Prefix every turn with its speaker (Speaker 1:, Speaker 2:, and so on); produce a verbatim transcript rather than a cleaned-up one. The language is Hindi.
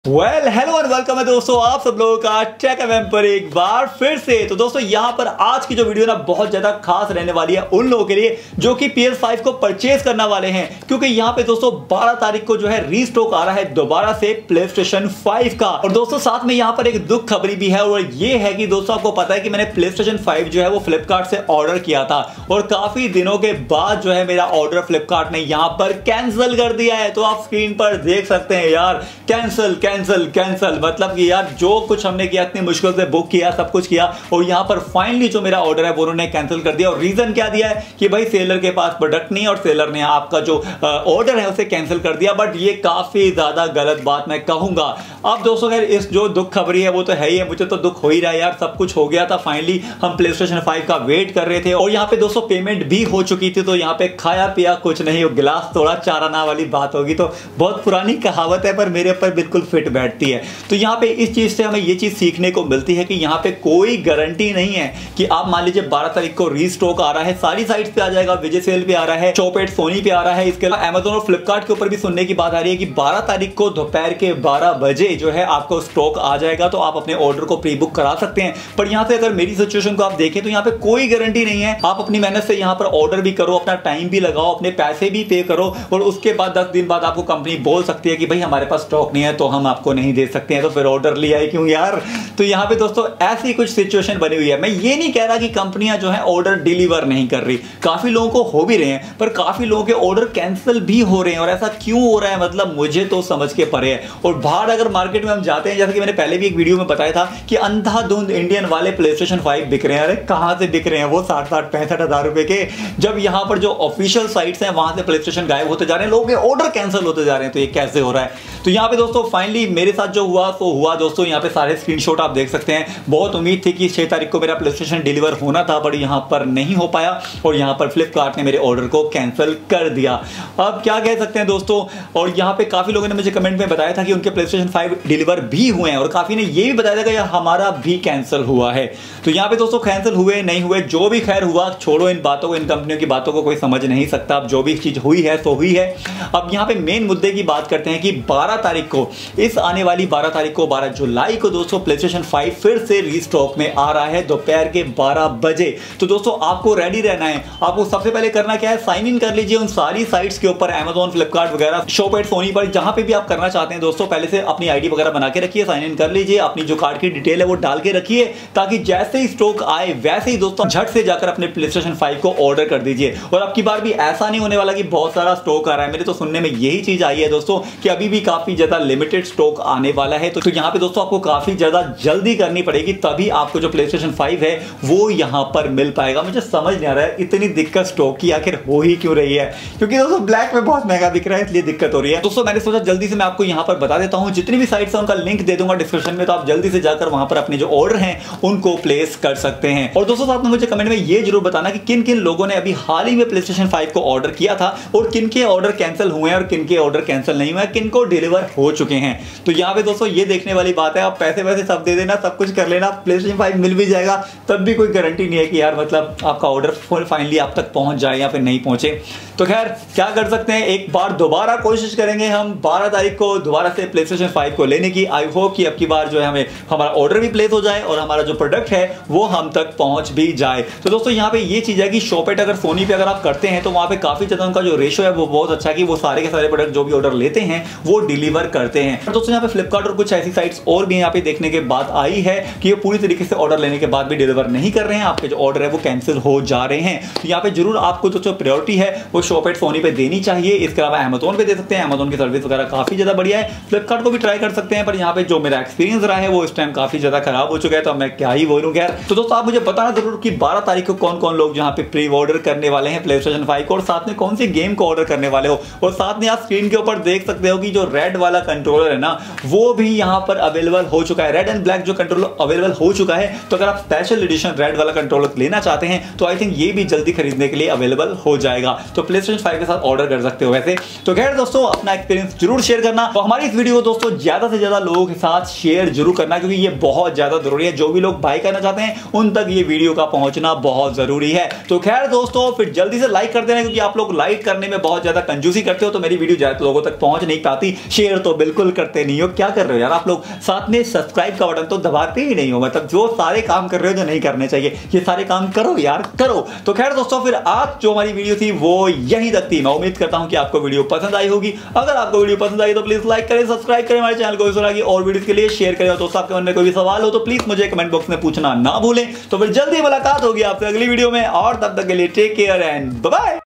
Speaker 1: वेल हेलो एंड वेलकम है दोस्तों आप सब लोगों का टेक एफएम पर एक बार फिर से। तो दोस्तों यहाँ पर आज की जो वीडियो ना बहुत ज्यादा खास रहने वाली है उन लोगों के लिए जो कि पी एस फाइव को परचेज करने वाले हैं, क्योंकि यहाँ पे दोस्तों बारह तारीख को जो है रीस्टॉक आ रहा है दोबारा से प्ले स्टेशन फाइव का। और दोस्तों साथ में यहाँ पर एक दुख खबरी भी है, और ये है कि दोस्तों आपको पता है कि मैंने प्ले स्टेशन फाइव जो है वो फ्लिपकार्ट से ऑर्डर किया था और काफी दिनों के बाद जो है मेरा ऑर्डर फ्लिपकार्ट ने यहाँ पर कैंसिल कर दिया है। तो आप स्क्रीन पर देख सकते हैं यार, कैंसिल कैंसिल कैंसिल मतलब कि यार जो कुछ हमने किया इतनी मुश्किल से बुक किया, सब कुछ किया, और यहां पर फाइनली जो मेरा ऑर्डर है वो उन्होंने कैंसिल कर दिया। और रीजन क्या दिया है कि भाई सेलर के पास प्रोडक्ट नहीं है और सेलर ने आपका जो ऑर्डर है उसे कैंसिल कर दिया। बट ये काफी ज्यादा गलत बात मैं कहूंगा। अब दोस्तों अगर इस जो दुख खबरी है वो तो है ही है, मुझे तो दुख हो ही रहा है यार, सब कुछ हो गया था, फाइनली हम प्ले स्टेशन फाइव का वेट कर रहे थे और यहाँ पे दोस्तों पेमेंट भी हो चुकी थी। तो यहाँ पे खाया पिया कुछ नहीं, गिलास तोड़ा चार आना वाली बात होगी। तो बहुत पुरानी कहावत है पर मेरे ऊपर बिल्कुल फिट बैठती है। तो यहाँ पे इस चीज से हमें ये चीज सीखने को मिलती है कि यहाँ पे कोई गारंटी नहीं है कि आप मान लीजिए बारह तारीख को रीस्टॉक आ रहा है, सारी साइट्स पे आ जाएगा, विजय सेल पे आ रहा है, शॉप एट सोनी पे आ रहा है, इसके अलावा अमेज़न और फ्लिपकार्ट के ऊपर भी सुनने की बात आ रही है कि बारह तारीख को दोपहर के बारह बजे जो है आपको स्टॉक आ जाएगा, तो आप अपने ऑर्डर को प्री बुक करा सकते हैं। पर यहाँ पे अगर मेरी सिचुएशन को आप देखें तो यहाँ पे कोई गारंटी नहीं है। आप अपनी मेहनत से यहाँ पर ऑर्डर भी करो, अपना टाइम भी लगाओ, अपने पैसे भी पे करो, और उसके बाद दस दिन बाद आपको कंपनी बोल सकती है कि भाई हमारे पास स्टॉक नहीं है तो हम आपको नहीं दे सकते हैं, तो फिर ऑर्डर लिया है क्यों यार। तो यहाँ पे दोस्तों ऐसी कुछ सिचुएशन बनी हुई है। मैं ये नहीं कह रहा कि कंपनियां जो है ऑर्डर डिलीवर नहीं कर रही, काफी लोगों को हो भी रहे हैं, पर काफी लोगों के ऑर्डर कैंसिल भी हो रहे हैं। और ऐसा क्यों हो रहा है मतलब मुझे तो समझ के परे है। और बाहर अगर मार्केट में हम जाते हैं, जैसे कि मैंने पहले भी एक वीडियो में बताया था कि अंधाधुंध इंडियन वाले प्ले स्टेशन फाइव बिक रहे हैं। अरे कहां से बिक रहे हैं वो साठ साठ पैंसठ हजार रुपए के, जब यहां पर जो ऑफिशियल साइट्स हैं वहां से प्ले स्टेशन गायब होते जा रहे हैं, लोगों के ऑर्डर कैंसिल होते जा रहे हैं। तो ये कैसे हो रहा है। तो यहाँ पे दोस्तों फाइनली मेरे साथ जो हुआ तो हुआ दोस्तों, यहाँ पे सारे स्क्रीनशॉट आप देख सकते हैं। बहुत उम्मीद थी कि छह तारीख को मेरा प्ले स्टेशन डिलीवर होना था, बट यहाँ पर नहीं हो पाया और यहाँ पर फ्लिपकार्ट ने मेरे ऑर्डर को कैंसिल कर दिया। अब क्या कह सकते हैं दोस्तों। और यहाँ पे काफी लोगों ने मुझे कमेंट में बताया था कि उनके प्ले स्टेशन फाइव डिलीवर भी हुए हैं, और काफी ने ये भी बताया था कि हमारा भी कैंसिल हुआ है। तो यहाँ पे दोस्तों कैंसिल हुए नहीं हुए जो भी खैर हुआ, छोड़ो इन बातों को, इन कंपनियों की बातों को कोई समझ नहीं सकता। अब जो भी चीज हुई है तो हुई है। अब यहाँ पे मेन मुद्दे की बात करते हैं कि बारह तारीख को, इस आने वाली बारह तारीख को, बारह जुलाई को दोस्तों प्ले स्टेशन फाइव फिर से रीस्टॉक में आ रहा है दोपहर के बारह बजे। तो दोस्तों आपको रेडी रहना है। आपको सबसे पहले करना क्या है, साइन इन कर लीजिए उन सारी साइट्स के ऊपर, अमेज़न, फ्लिपकार्ट वगैरह, शॉप एट सोनी पर, जहां पे भी आप करना चाहते हैं दोस्तों। पहले से अपनी आईडी वगैरह बना के रखिए, साइन इन कर लीजिए, अपनी जो कार्ड की डिटेल है वो डाल के रखिए, ताकि जैसे ही स्टॉक आए वैसे ही दोस्तों झट से जाकर अपने प्ले स्टेशन फाइव को ऑर्डर कर दीजिए। और अब की बार भी ऐसा नहीं होने वाला कि बहुत सारा स्टॉक आ रहा है। मेरे तो सुनने में यही चीज आई है दोस्तों कि अभी भी काफी ज्यादा लिमिटेड स्टॉक आने वाला है। तो यहाँ पे दोस्तों आपको काफी ज्यादा जल्दी करनी पड़ेगी, तभी आपको जो प्ले स्टेशन फाइव है वो यहाँ पर मिल पाएगा। मुझे समझ नहीं आ रहा है इतनी दिक्कत स्टॉक की आखिर हो ही क्यों रही है, क्योंकि दोस्तों ब्लैक में बहुत महंगा बिक रहा है इसलिए दिक्कत हो रही है। दोस्तों मैंने सोचा जल्दी से मैं आपको यहाँ पर बता देता हूँ, जितनी भी साइट्स हैं उनका लिंक दे दूंगा डिस्क्रिप्शन में, तो आप जल्दी से जाकर वहां पर अपने जो ऑर्डर हैं उनको प्लेस कर सकते हैं। और दोस्तों साथ में मुझे कमेंट में ये जरूर बताना कि किन किन लोगों ने अभी हाल ही में प्ले स्टेशन फाइव को ऑर्डर किया था और किन के ऑर्डर कैंसिल हुए हैं और किन के ऑर्डर कैंसिल नहीं हुए, किन को डिलीवर हो चुके हैं। तो यहाँ पे दोस्तों ये देखने वाली बात है, आप पैसे वैसे सब दे देना, सब कुछ कर लेना, प्ले स्टेशन फाइव मिल भी जाएगा, तब भी कोई गारंटी नहीं है कि यार मतलब आपका ऑर्डर फाइनली आप तक पहुंच जाए या फिर नहीं पहुंचे। तो खैर क्या कर सकते हैं, एक बार दोबारा कोशिश करेंगे हम बारह तारीख को दोबारा से प्ले स्टेशन फाइव को लेने की। आई होप कि अब की बार जो है हमें हमारा ऑर्डर भी प्लेस हो जाए और हमारा जो प्रोडक्ट है वो हम तक पहुंच भी जाए। तो दोस्तों यहाँ पे ये चीज है कि शॉपेट अगर सोनी पे अगर आप करते हैं तो वहां पे काफी ज्यादा उनका जो रेशो है वो बहुत अच्छा है कि वो सारे के सारे प्रोडक्ट जो भी ऑर्डर लेते हैं वो डिलीवर करते हैं। और दोस्तों यहाँ पे फ्लिपकार्ट और कुछ ऐसी साइट्स और भी यहाँ पे देखने के बाद आई है कि ये पूरी तरीके से ऑर्डर लेने के बाद भी डिलीवर नहीं कर रहे हैं, आपके जो ऑर्डर है वो कैंसिल हो जा रहे हैं। तो यहाँ पे जरूर आपको तो जो प्रायोरिटी है वो शॉप एट सोनी पे देनी चाहिए। इसके अलावा अमेज़न पे दे सकते हैं, अमेज़न की सर्विस वगैरह काफी ज्यादा बढ़िया है। फ्लिपकार्ट को भी ट्राई कर सकते हैं, पर यहाँ पे जो मेरा एक्सपीरियंस रहा है वो इस टाइम काफी ज्यादा खराब हो चुका है, तो मैं क्या ही बोलूं। खैर तो दोस्तों आप मुझे बताना जरूर कि बारह तारीख को कौन कौन लोग यहाँ पे प्री ऑर्डर करने वाले हैं प्ले स्टेशन फाइव को, और साथ में कौन सी गेम को ऑर्डर करने वाले हो। और साथ में आप स्क्रीन के ऊपर देख सकते हो कि जो रेड वाला कंट्रोलर है ना वो भी यहाँ पर अवेलेबल हो चुका है, रेड एंड ब्लैक जो कंट्रोलर अवेलेबल हो चुका है। तो अगर आप स्पेशल एडिशन रेड वाला कंट्रोलर लेना चाहते हैं तो आई थिंक ये भी जल्दी खरीदने के लिए अवेलेबल हो जाएगा। तो प्ले प्लेस्टेशन फाइव के साथ ऑर्डर कर सकते हो। वैसे तो खैर दोस्तों, अपना एक्सपीरियंस जरूर शेयर करना। तो हमारी इस वीडियो को दोस्तों ज्यादा से ज्यादा लोगों के साथ शेयर जरूर करना, क्योंकि ये बहुत ज्यादा जरूरी है। जो भी लोग बाय करना चाहते हैं उन तक ये वीडियो का पहुंचना बहुत जरूरी है। तो खैर दोस्तों, फिर जल्दी से लाइक कर देना, क्योंकि आप लोग लाइक करने में बहुत ज्यादा कंजूसी करते हो, तो मेरी वीडियो ज्यादा लोगों तक पहुंच नहीं पाती। शेयर तो बिल्कुल करते नहीं हो, क्या कर रहे हो यार आप लोग। साथ में सब्सक्राइब का बटन तो दबाते ही नहीं हो, मतलब जो सारे काम कर रहे हो जो नहीं करने चाहिए, ये सारे काम करो यार, करो। तो खैर दोस्तों, फिर आज जो हमारी वीडियो थी वो यहीं तक थी। मैं उम्मीद करता हूं कि आपको वीडियो पसंद आई होगी। अगर आपको वीडियो पसंद आई तो प्लीज लाइक करें, सब्सक्राइब करें हमारे चैनल को, इस तरह की और वीडियोस के लिए शेयर करें। और दोस्तों, आपके मन में कोई भी सवाल हो तो प्लीज मुझे कमेंट बॉक्स में पूछना ना भूलें। तो फिर जल्दी मुलाकात होगी आपसे अगली वीडियो में, और तब तक के लिए take care and bye bye.